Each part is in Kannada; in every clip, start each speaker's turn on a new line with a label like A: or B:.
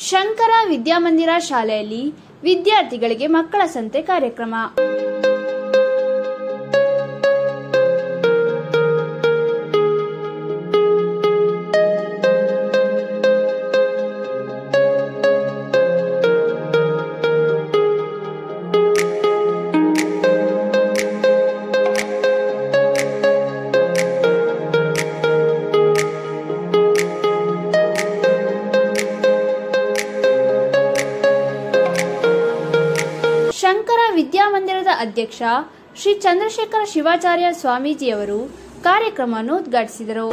A: ಶಂಕರ ವಿದ್ಯಾಮಂದಿರ ಶಾಲೆಯಲ್ಲಿ ವಿದ್ಯಾರ್ಥಿಗಳಿಗೆ ಮಕ್ಕಳ ಸಂತೆ ಕಾರ್ಯಕ್ರಮ. ಶಂಕರ ವಿದ್ಯಾಮಂದಿರದ ಅಧ್ಯಕ್ಷ ಶ್ರೀ ಚಂದ್ರಶೇಖರ ಶಿವಾಚಾರ್ಯ ಸ್ವಾಮೀಜಿಯವರು ಕಾರ್ಯಕ್ರಮವನ್ನು ಉದ್ಘಾಟಿಸಿದರು.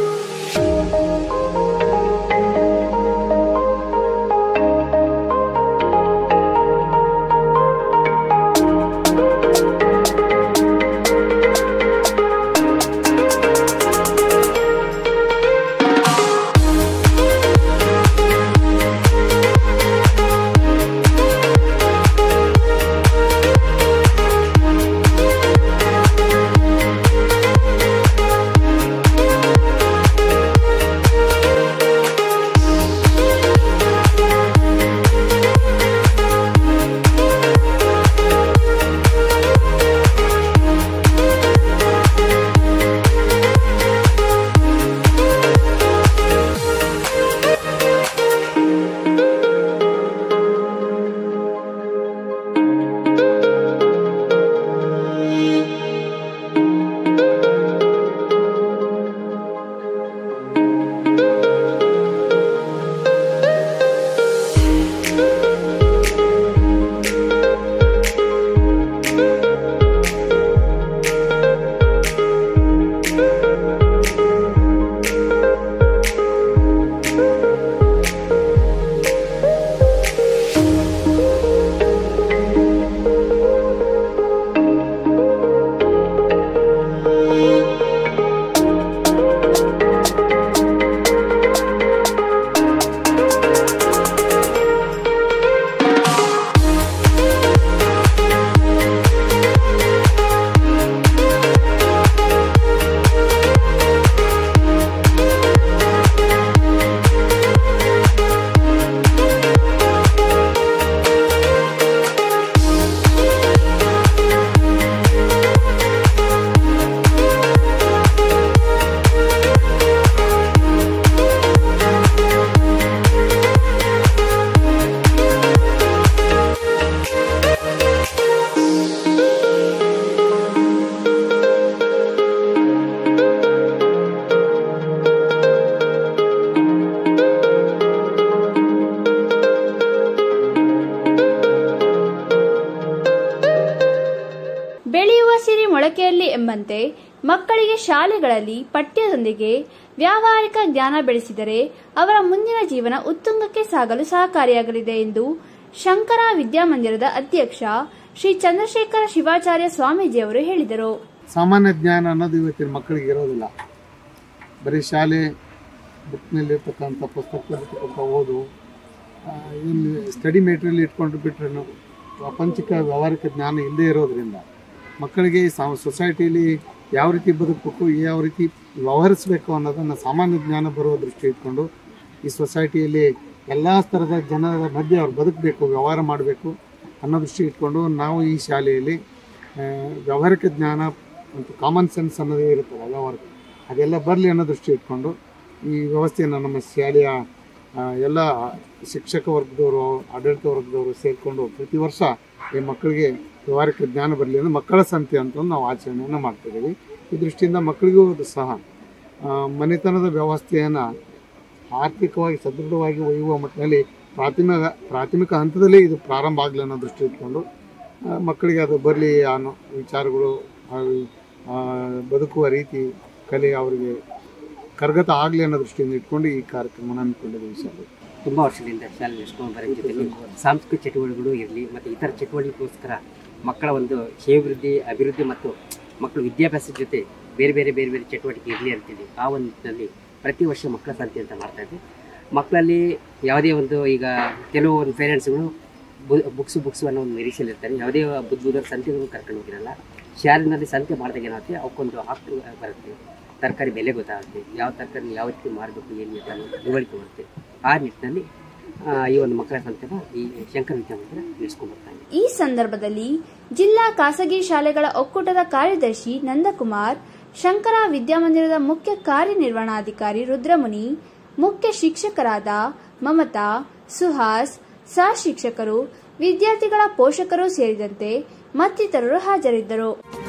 A: ಬೆಳೆಯುವ ಸಿರಿ ಮೊಳಕೆಯಲ್ಲಿ ಎಂಬಂತೆ ಮಕ್ಕಳಿಗೆ ಶಾಲೆಗಳಲ್ಲಿ ಪಠ್ಯದೊಂದಿಗೆ ವ್ಯಾವಹಾರಿಕ ಜ್ಞಾನ ಬೆಳೆಸಿದರೆ ಅವರ ಮುಂದಿನ ಜೀವನ ಉತ್ತುಂಗಕ್ಕೆ ಸಾಗಲು ಸಹಕಾರಿಯಾಗಲಿದೆ ಎಂದು ಶಂಕರ ವಿದ್ಯಾಮಂದಿರದ ಅಧ್ಯಕ್ಷ ಶ್ರೀ ಚಂದ್ರಶೇಖರ ಶಿವಾಚಾರ್ಯ ಸ್ವಾಮೀಜಿಯವರು ಹೇಳಿದರು.
B: ಸಾಮಾನ್ಯ ಜ್ಞಾನ ಅನ್ನೋದು ಇವತ್ತಿನ ಮಕ್ಕಳಿಗೆ ಇರೋದಿಲ್ಲ. ಬರೀ ಶಾಲೆ ಬುಕ್ನಲ್ಲಿರ್ತಕ್ಕಂಥ ಪುಸ್ತಕದಲ್ಲಿರ್ತಕ್ಕಂಥ ಓದು ಇನ್ನು ಸ್ಟಡಿ ಮೆಟೀರಿಯಲ್ ಇಟ್ಕೊಂಡು ಬಿಟ್ಟರೆ ಪ್ರಾಪಂಚಿಕ ವ್ಯಾವಹಾರಿಕ ಜ್ಞಾನ ಇಲ್ಲದೇ ಇರೋದ್ರಿಂದ ಮಕ್ಕಳಿಗೆ ಸೊಸೈಟಿಯಲ್ಲಿ ಯಾವ ರೀತಿ ಬದುಕಬೇಕು, ಯಾವ ರೀತಿ ವ್ಯವಹರಿಸಬೇಕು ಅನ್ನೋದನ್ನು ಸಾಮಾನ್ಯ ಜ್ಞಾನ ಬರುವ ದೃಷ್ಟಿ ಇಟ್ಕೊಂಡು ಈ ಸೊಸೈಟಿಯಲ್ಲಿ ಎಲ್ಲ ಸ್ತರದ ಜನರ ಮಧ್ಯೆ ಅವ್ರು ಬದುಕಬೇಕು, ವ್ಯವಹಾರ ಮಾಡಬೇಕು ಅನ್ನೋ ದೃಷ್ಟಿ ಇಟ್ಕೊಂಡು ನಾವು ಈ ಶಾಲೆಯಲ್ಲಿ ವ್ಯಾವಹಾರಿಕ ಜ್ಞಾನ ಮತ್ತು ಕಾಮನ್ ಸೆನ್ಸ್ ಅನ್ನೋದೇ ಇರುತ್ತಲ್ಲ ವ್ಯವಹಾರ, ಅದೆಲ್ಲ ಬರಲಿ ಅನ್ನೋ ದೃಷ್ಟಿ ಇಟ್ಕೊಂಡು ಈ ವ್ಯವಸ್ಥೆಯನ್ನು ನಮ್ಮ ಶಾಲೆಯ ಎಲ್ಲ ಶಿಕ್ಷಕ ವರ್ಗದವರು, ಆಡಳಿತ ವರ್ಗದವರು ಸೇರಿಕೊಂಡು ಪ್ರತಿ ವರ್ಷ ಈ ಮಕ್ಕಳಿಗೆ ವ್ಯವಹಾರಿಕ ಜ್ಞಾನ ಬರಲಿ ಅಂದರೆ ಮಕ್ಕಳ ಸಂತೆ ಅಂತ ನಾವು ಆಚರಣೆಯನ್ನು ಮಾಡ್ತಿದ್ದೀವಿ. ಈ ದೃಷ್ಟಿಯಿಂದ ಮಕ್ಕಳಿಗೂ ಸಹ ಮನೆತನದ ವ್ಯವಸ್ಥೆಯನ್ನು ಆರ್ಥಿಕವಾಗಿ ಸದೃಢವಾಗಿ ಒಯ್ಯುವ ಮಟ್ಟದಲ್ಲಿ ಪ್ರಾಥಮಿಕ ಹಂತದಲ್ಲಿ ಇದು ಪ್ರಾರಂಭ ಆಗಲಿ ಅನ್ನೋ ದೃಷ್ಟಿ ಇಟ್ಕೊಂಡು ಮಕ್ಕಳಿಗೆ ಅದು ಬರಲಿ ಅನ್ನೋ ವಿಚಾರಗಳು, ಬದುಕುವ ರೀತಿ, ಕಲೆ ಅವರಿಗೆ ಕರಗತ ಆಗಲಿ ಅನ್ನೋ ದೃಷ್ಟಿಯಿಂದ ಇಟ್ಕೊಂಡು ಈ ಕಾರ್ಯಕ್ರಮನ ಹಮ್ಮಿಕೊಂಡಿದ್ದೀವಿ. ಶಾಲೆ
C: ತುಂಬ ವರ್ಷದಿಂದ ಶಾಲೆ ನಡೆಸ್ಕೊಂಡು ಬರೋ ಜೊತೆಲಿ ಸಾಂಸ್ಕೃತಿಕ ಚಟುವಟಿಕೆಗಳು ಇರಲಿ ಮತ್ತು ಇತರ ಚಟುವಟಿಕೆಗೋಸ್ಕರ ಮಕ್ಕಳ ಒಂದು ಕ್ಷೇಮಾಭಿವೃದ್ಧಿ, ಅಭಿವೃದ್ಧಿ ಮತ್ತು ಮಕ್ಕಳು ವಿದ್ಯಾಭ್ಯಾಸದ ಜೊತೆ ಬೇರೆ ಬೇರೆ ಚಟುವಟಿಕೆ ಇರಲಿ ಅಂತಿದೆ. ಆ ಒಂದು ನಿಟ್ಟಿನಲ್ಲಿ ಪ್ರತಿ ವರ್ಷ ಮಕ್ಕಳ ಸಂತೆ ಅಂತ ಮಾಡ್ತಾಯಿದ್ವಿ. ಮಕ್ಕಳಲ್ಲಿ ಯಾವುದೇ ಒಂದು ಈಗ ಕೆಲವು ಒಂದು ಪೇರೆಂಟ್ಸ್ಗಳು ಬುಕ್ಸು ಅನ್ನೋ ಒಂದು ನಿರೀಕ್ಷೆಯಲ್ಲಿರ್ತಾರೆ. ಯಾವುದೇ ಬುದ್ಧರ ಸಂತೆಗಳು ಕರ್ಕೊಂಡು ಹೋಗಿರಲ್ಲ. ಶಾಲೆಯಲ್ಲಿ ಸಂತೆ ಮಾಡಿದಾಗ ಏನಾಗುತ್ತೆ, ಅವಕ್ಕೊಂದು ಹಾಕ್ತು ಬರುತ್ತೆ, ತರಕಾರಿ ಬೆಲೆ ಗೊತ್ತಾಗುತ್ತೆ, ಯಾವ ತರಕಾರಿ ಯಾವ ರೀತಿ ಮಾರಬೇಕು ಏನು ಅಂತ ತಿಳುವಳಿಕೆ ಬರುತ್ತೆ. ಆ ನಿಟ್ಟಿನಲ್ಲಿ ಈ ಒಂದು ಮಕ್ಕಳ ಸಂತೆನ ಈ ಶಂಕರ ವಿದ್ಯಾಮಂದಿರ ನಡೆಸ್ಕೊಂಡು ಬರ್ತಾ ಇದೆ.
A: ಈ ಸಂದರ್ಭದಲ್ಲಿ ಜಿಲ್ಲಾ ಖಾಸಗಿ ಶಾಲೆಗಳ ಒಕ್ಕೂಟದ ಕಾರ್ಯದರ್ಶಿ ನಂದಕುಮಾರ್, ಶಂಕರ ವಿದ್ಯಾಮಂದಿರದ ಮುಖ್ಯ ಕಾರ್ಯನಿರ್ವಹಣಾಧಿಕಾರಿ ರುದ್ರಮುನಿ, ಮುಖ್ಯ ಶಿಕ್ಷಕರಾದ ಮಮತಾ, ಸುಹಾಸ್, ಸಹ ಶಿಕ್ಷಕರು, ವಿದ್ಯಾರ್ಥಿಗಳ ಪೋಷಕರು ಸೇರಿದಂತೆ ಮತ್ತಿತರರು ಹಾಜರಿದ್ದರು.